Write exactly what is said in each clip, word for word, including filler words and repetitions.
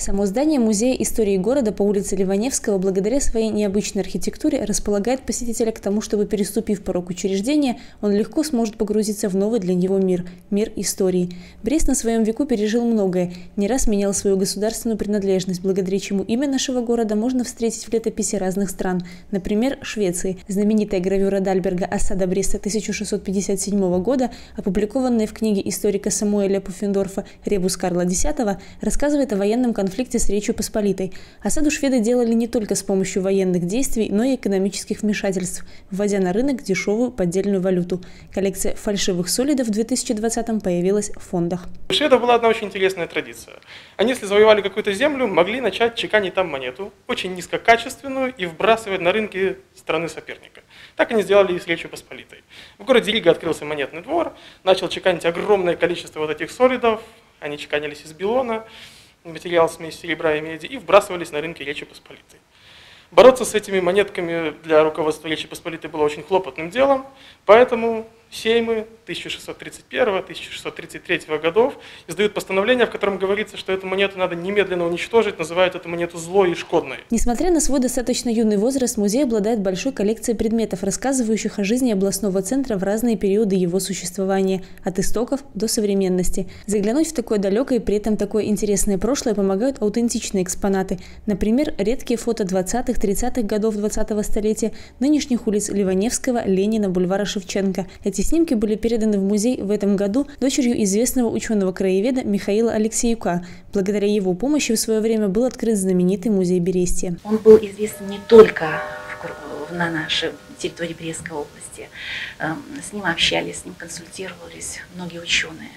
Само здание Музея истории города по улице Ливаневского благодаря своей необычной архитектуре располагает посетителя к тому, чтобы, переступив порог учреждения, он легко сможет погрузиться в новый для него мир – мир истории. Брест на своем веку пережил многое, не раз менял свою государственную принадлежность, благодаря чему имя нашего города можно встретить в летописи разных стран, например, Швеции. Знаменитая гравюра Дальберга «Осада Бреста» тысяча шестьсот пятьдесят седьмого года, опубликованная в книге историка Самуэля Пуффендорфа «Ребус Карла X», рассказывает о военном конфликте с Речью Посполитой. Осаду шведы делали не только с помощью военных действий, но и экономических вмешательств, вводя на рынок дешевую поддельную валюту. Коллекция фальшивых солидов в две тысячи двадцатом появилась в фондах. У шведов была одна очень интересная традиция. Они, если завоевали какую-то землю, могли начать чеканить там монету, очень низкокачественную, и вбрасывать на рынки страны соперника. Так они сделали и с Речью Посполитой. В городе Рига открылся монетный двор, начал чеканить огромное количество вот этих солидов, они чеканились из белона, материал смесь серебра и меди, и вбрасывались на рынки Речи Посполитой. Бороться с этими монетками для руководства Речи Посполитой было очень хлопотным делом, поэтому сеймы тысяча шестьсот тридцать первого — тысяча шестьсот тридцать третьего годов издают постановление, в котором говорится, что эту монету надо немедленно уничтожить, называют эту монету злой и шкодной. Несмотря на свой достаточно юный возраст, музей обладает большой коллекцией предметов, рассказывающих о жизни областного центра в разные периоды его существования, от истоков до современности. Заглянуть в такое далекое и при этом такое интересное прошлое помогают аутентичные экспонаты, например, редкие фото двадцатых-тридцатых годов двадцатого столетия нынешних улиц Ливаневского, Ленина, бульвара Шевченко. Эти снимки были переданы в музей в этом году дочерью известного ученого-краеведа Михаила Алексеюка. Благодаря его помощи в свое время был открыт знаменитый музей Берестия. Он был известен не только в, на нашей территории Брестской области. С ним общались, с ним консультировались многие ученые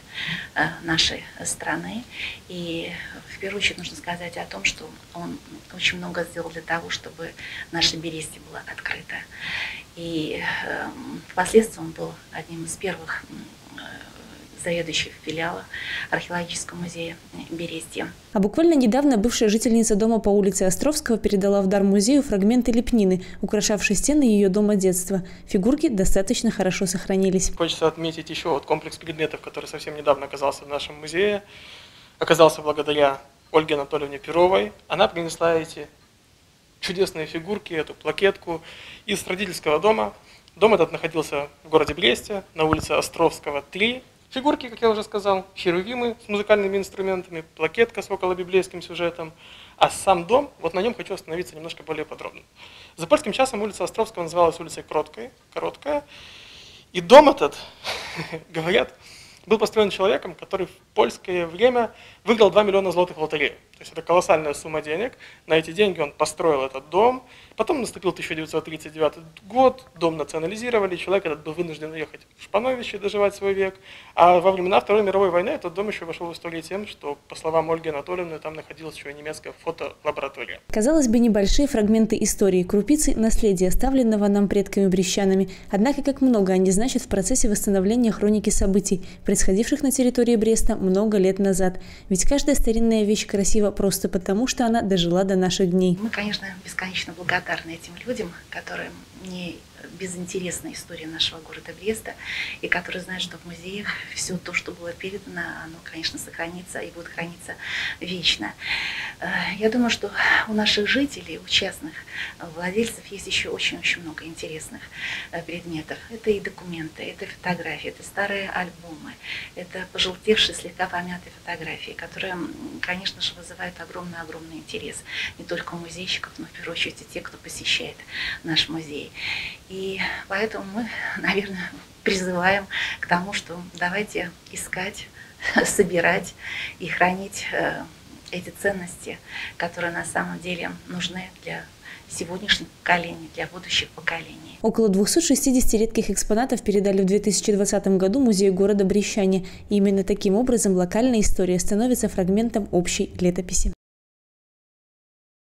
нашей страны. И в первую очередь нужно сказать о том, что он очень много сделал для того, чтобы наше Берестье было открыто. И э, впоследствии он был одним из первых э, заведующих филиала археологического музея Берестья. А буквально недавно бывшая жительница дома по улице Островского передала в дар музею фрагменты лепнины, украшавшие стены ее дома детства. Фигурки достаточно хорошо сохранились. Хочется отметить еще вот комплекс предметов, который совсем недавно оказался в нашем музее. Оказался благодаря Ольге Анатольевне Перовой. Она принесла эти чудесные фигурки, эту плакетку из родительского дома. Дом этот находился в городе Бресте, на улице Островского, три. Фигурки, как я уже сказал, херувимы с музыкальными инструментами, плакетка с околобиблейским сюжетом. А сам дом, вот на нем хочу остановиться немножко более подробно. За польским часом улица Островского называлась улицей Кроткой, Короткая. И дом этот, говорят, был построен человеком, который в польское время выиграл два миллиона злотых в лотерею. То есть это колоссальная сумма денег. На эти деньги он построил этот дом. Потом наступил тысяча девятьсот тридцать девятый год, дом национализировали, человек этот был вынужден уехать в Шпановище и доживать свой век. А во времена Второй мировой войны этот дом еще вошел в историю тем, что, по словам Ольги Анатольевны, там находилась еще и немецкая фотолаборатория. Казалось бы, небольшие фрагменты истории, крупицы наследия, оставленного нам предками-брестчанами. Однако, как много они значат в процессе восстановления хроники событий, происходивших на территории Бреста много лет назад. Ведь каждая старинная вещь красива просто потому, что она дожила до наших дней. Мы, конечно, бесконечно благодарны этим людям, которые не безинтересна история нашего города Бреста, и которые знают, что в музеях все то, что было передано, оно, конечно, сохранится и будет храниться вечно. Я думаю, что у наших жителей, у частных владельцев есть еще очень-очень много интересных предметов. Это и документы, это фотографии, это старые альбомы, это пожелтевшие, слегка помятые фотографии, которые, конечно же, вызывают огромный-огромный интерес не только у музейщиков, но в первую очередь и те, кто посещает наш музей. И поэтому мы, наверное, призываем к тому, что давайте искать, собирать и хранить э, эти ценности, которые на самом деле нужны для сегодняшних поколений, для будущих поколений. Около двухсот шестидесяти редких экспонатов передали в две тысячи двадцатом году музею города Брещане. И именно таким образом локальная история становится фрагментом общей летописи.